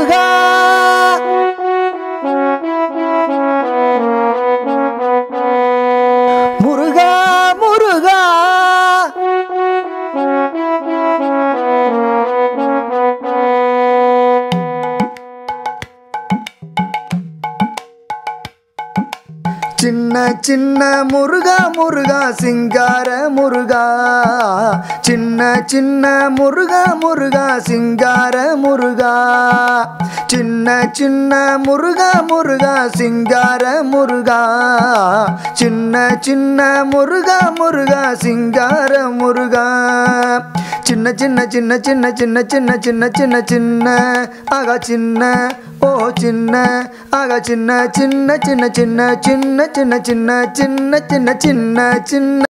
முருகா முருகா முருகா சின்ன சின்ன முருகா முருகா சிங்கார முருகா சின்ன சின்ன முருகா முருகா சிங்கார முருகா சின்ன சின்ன முருகா முருகா சிங்கார முருகா சின்ன சின்ன முருகா முருகா சிங்கார முருகா சின்ன சின்ன சின்ன சின்ன சின்ன சின்ன சின்ன சின்ன சின்ன ஆகா சின்ன ஓ சின்ன ஆகா சின்ன சின்ன சின்ன சின்ன சின்ன சின்ன சின்ன சின்ன சின்ன சின்ன சின்ன